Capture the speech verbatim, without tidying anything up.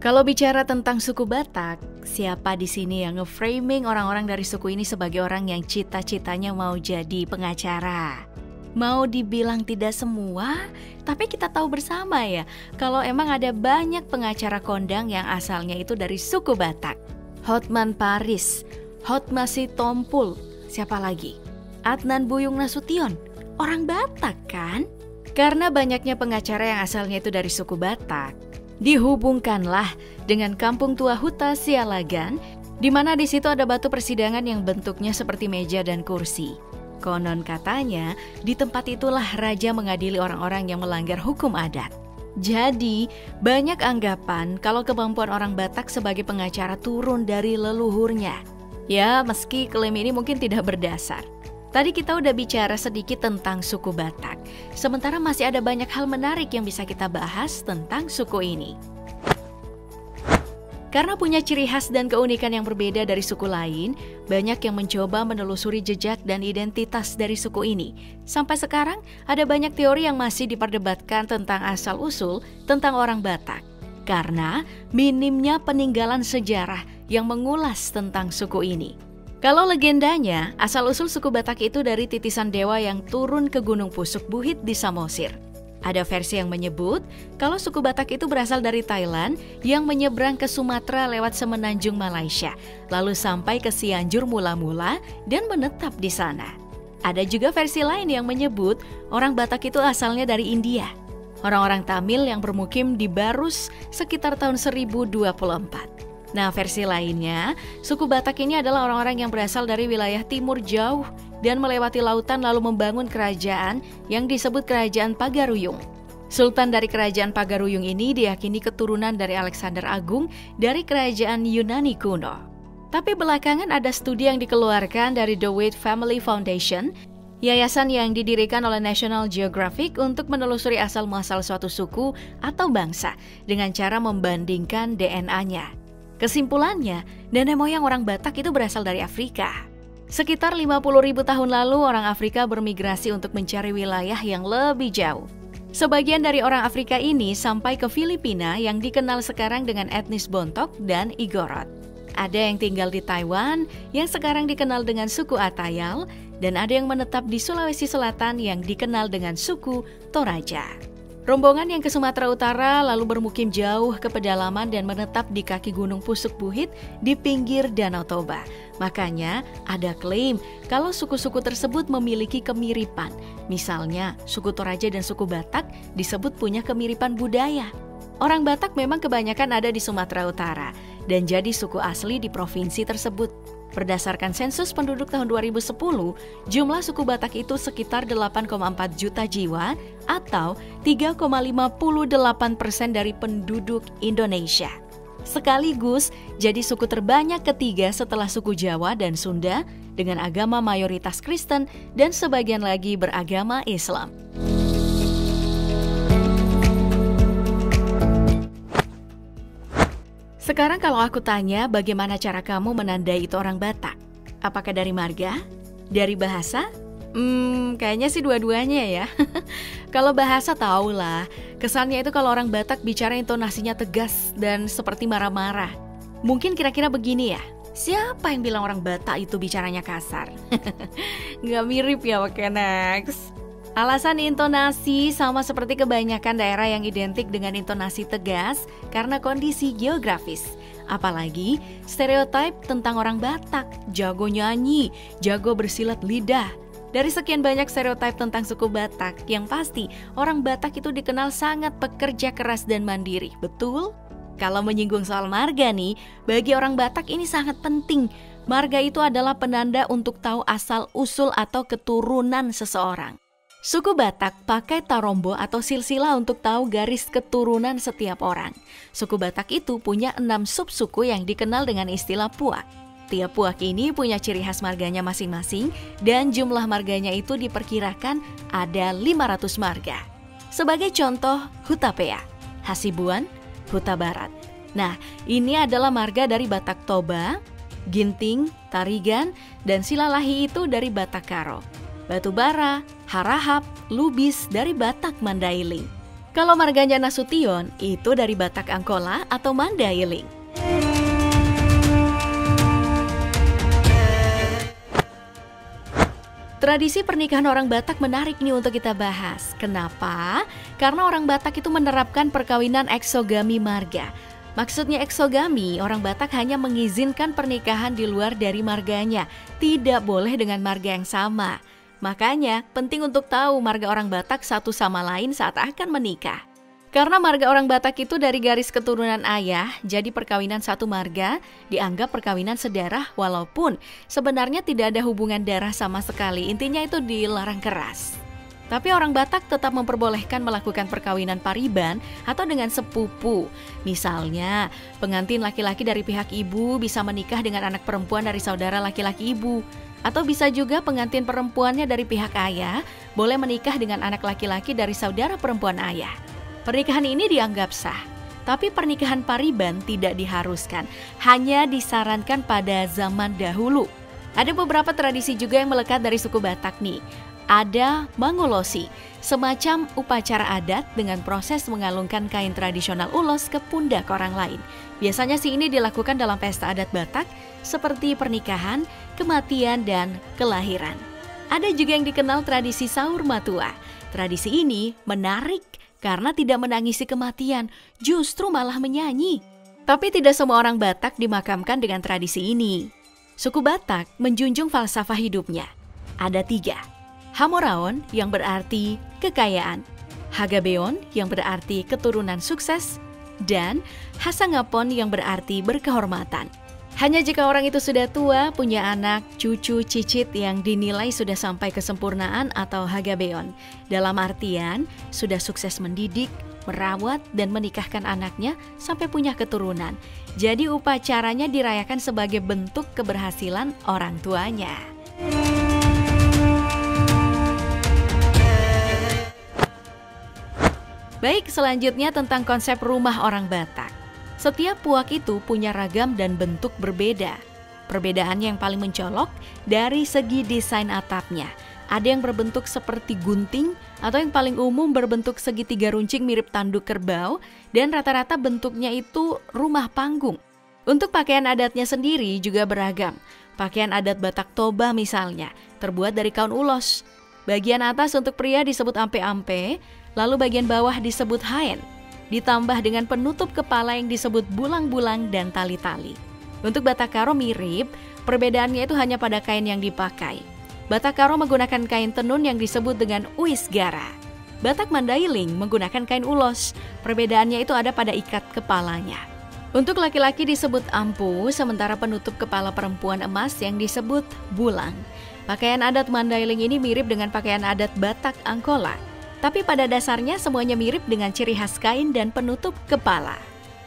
Kalau bicara tentang suku Batak, siapa di sini yang nge-framing orang-orang dari suku ini sebagai orang yang cita-citanya mau jadi pengacara? Mau dibilang tidak semua, tapi kita tahu bersama ya, kalau emang ada banyak pengacara kondang yang asalnya itu dari suku Batak. Hotman Paris, Hotma Sitompul, siapa lagi? Adnan Buyung Nasution, orang Batak kan? Karena banyaknya pengacara yang asalnya itu dari suku Batak, dihubungkanlah dengan kampung tua Huta Sialagan, di mana di situ ada batu persidangan yang bentuknya seperti meja dan kursi. Konon katanya, di tempat itulah raja mengadili orang-orang yang melanggar hukum adat. Jadi, banyak anggapan kalau kemampuan orang Batak sebagai pengacara turun dari leluhurnya. Ya, meski klaim ini mungkin tidak berdasar. Tadi kita udah bicara sedikit tentang suku Batak, sementara masih ada banyak hal menarik yang bisa kita bahas tentang suku ini. Karena punya ciri khas dan keunikan yang berbeda dari suku lain, banyak yang mencoba menelusuri jejak dan identitas dari suku ini. Sampai sekarang, ada banyak teori yang masih diperdebatkan tentang asal-usul tentang orang Batak. Karena minimnya peninggalan sejarah yang mengulas tentang suku ini. Kalau legendanya, asal-usul suku Batak itu dari titisan dewa yang turun ke Gunung Pusuk Buhit di Samosir. Ada versi yang menyebut kalau suku Batak itu berasal dari Thailand yang menyeberang ke Sumatera lewat semenanjung Malaysia, lalu sampai ke Cianjur mula-mula dan menetap di sana. Ada juga versi lain yang menyebut orang Batak itu asalnya dari India. Orang-orang Tamil yang bermukim di Barus sekitar tahun seribu dua puluh empat. Nah, versi lainnya, suku Batak ini adalah orang-orang yang berasal dari wilayah timur jauh dan melewati lautan lalu membangun kerajaan yang disebut Kerajaan Pagaruyung. Sultan dari Kerajaan Pagaruyung ini diyakini keturunan dari Alexander Agung dari Kerajaan Yunani kuno. Tapi belakangan ada studi yang dikeluarkan dari The Wade Family Foundation, yayasan yang didirikan oleh National Geographic untuk menelusuri asal-muasal suatu suku atau bangsa dengan cara membandingkan D N A-nya. Kesimpulannya, nenek moyang orang Batak itu berasal dari Afrika. Sekitar lima puluh ribu tahun lalu, orang Afrika bermigrasi untuk mencari wilayah yang lebih jauh. Sebagian dari orang Afrika ini sampai ke Filipina yang dikenal sekarang dengan etnis Bontok dan Igorot. Ada yang tinggal di Taiwan yang sekarang dikenal dengan suku Atayal, dan ada yang menetap di Sulawesi Selatan yang dikenal dengan suku Toraja. Rombongan yang ke Sumatera Utara lalu bermukim jauh ke pedalaman dan menetap di kaki Gunung Pusuk Buhit di pinggir Danau Toba. Makanya ada klaim kalau suku-suku tersebut memiliki kemiripan. Misalnya suku Toraja dan suku Batak disebut punya kemiripan budaya. Orang Batak memang kebanyakan ada di Sumatera Utara dan jadi suku asli di provinsi tersebut. Berdasarkan sensus penduduk tahun dua ribu sepuluh, jumlah suku Batak itu sekitar delapan koma empat juta jiwa atau tiga koma lima delapan persen dari penduduk Indonesia. Sekaligus jadi suku terbanyak ketiga setelah suku Jawa dan Sunda dengan agama mayoritas Kristen dan sebagian lagi beragama Islam. Sekarang kalau aku tanya bagaimana cara kamu menandai itu orang Batak? Apakah dari marga? Dari bahasa? Hmm, kayaknya sih dua-duanya ya. Kalau bahasa tahulah, kesannya itu kalau orang Batak bicara intonasinya tegas dan seperti marah-marah. Mungkin kira-kira begini ya, siapa yang bilang orang Batak itu bicaranya kasar? Nggak mirip ya pakai next. Alasan intonasi sama seperti kebanyakan daerah yang identik dengan intonasi tegas karena kondisi geografis. Apalagi stereotip tentang orang Batak, jago nyanyi, jago bersilat lidah. Dari sekian banyak stereotip tentang suku Batak, yang pasti orang Batak itu dikenal sangat pekerja keras dan mandiri, betul? Kalau menyinggung soal marga nih, bagi orang Batak ini sangat penting. Marga itu adalah penanda untuk tahu asal-usul atau keturunan seseorang. Suku Batak pakai tarombo atau silsilah untuk tahu garis keturunan setiap orang. Suku Batak itu punya enam subsuku yang dikenal dengan istilah puak. Tiap puak ini punya ciri khas marganya masing-masing dan jumlah marganya itu diperkirakan ada lima ratus marga. Sebagai contoh, Hutapea, Hasibuan, Huta Barat. Nah, ini adalah marga dari Batak Toba, Ginting, Tarigan, dan Silalahi itu dari Batak Karo. Batubara, Harahap, Lubis dari Batak Mandailing. Kalau marganya Nasution, itu dari Batak Angkola atau Mandailing. Tradisi pernikahan orang Batak menarik nih untuk kita bahas. Kenapa? Karena orang Batak itu menerapkan perkawinan eksogami marga. Maksudnya eksogami, orang Batak hanya mengizinkan pernikahan di luar dari marganya, tidak boleh dengan marga yang sama. Makanya penting untuk tahu marga orang Batak satu sama lain saat akan menikah. Karena marga orang Batak itu dari garis keturunan ayah, jadi perkawinan satu marga dianggap perkawinan sedarah walaupun sebenarnya tidak ada hubungan darah sama sekali, intinya itu dilarang keras. Tapi orang Batak tetap memperbolehkan melakukan perkawinan pariban atau dengan sepupu. Misalnya, pengantin laki-laki dari pihak ibu bisa menikah dengan anak perempuan dari saudara laki-laki ibu. Atau bisa juga pengantin perempuannya dari pihak ayah boleh menikah dengan anak laki-laki dari saudara perempuan ayah. Pernikahan ini dianggap sah, tapi pernikahan pariban tidak diharuskan, hanya disarankan pada zaman dahulu. Ada beberapa tradisi juga yang melekat dari suku Batak nih. Ada mangolosi, semacam upacara adat dengan proses mengalungkan kain tradisional ulos ke pundak orang lain. Biasanya sih ini dilakukan dalam pesta adat Batak seperti pernikahan, kematian, dan kelahiran. Ada juga yang dikenal tradisi Saur Matua. Tradisi ini menarik karena tidak menangisi kematian, justru malah menyanyi. Tapi tidak semua orang Batak dimakamkan dengan tradisi ini. Suku Batak menjunjung falsafah hidupnya. Ada tiga. Hamoraon yang berarti kekayaan, Hagabeon yang berarti keturunan sukses, dan Hasangapon yang berarti berkehormatan. Hanya jika orang itu sudah tua, punya anak, cucu, cicit yang dinilai sudah sampai kesempurnaan atau Hagabeon. Dalam artian, sudah sukses mendidik, merawat, dan menikahkan anaknya sampai punya keturunan. Jadi upacaranya dirayakan sebagai bentuk keberhasilan orang tuanya. Baik, selanjutnya tentang konsep rumah orang Batak. Setiap puak itu punya ragam dan bentuk berbeda. Perbedaannya yang paling mencolok dari segi desain atapnya. Ada yang berbentuk seperti gunting atau yang paling umum berbentuk segitiga runcing mirip tanduk kerbau dan rata-rata bentuknya itu rumah panggung. Untuk pakaian adatnya sendiri juga beragam. Pakaian adat Batak Toba misalnya terbuat dari kaun ulos. Bagian atas untuk pria disebut ampe-ampe, lalu bagian bawah disebut haen. Ditambah dengan penutup kepala yang disebut bulang-bulang dan tali-tali. Untuk Batak Karo mirip, perbedaannya itu hanya pada kain yang dipakai. Batak Karo menggunakan kain tenun yang disebut dengan uisgara. Batak Mandailing menggunakan kain ulos, perbedaannya itu ada pada ikat kepalanya. Untuk laki-laki disebut ampu, sementara penutup kepala perempuan emas yang disebut bulang. Pakaian adat Mandailing ini mirip dengan pakaian adat Batak Angkola. Tapi pada dasarnya semuanya mirip dengan ciri khas kain dan penutup kepala.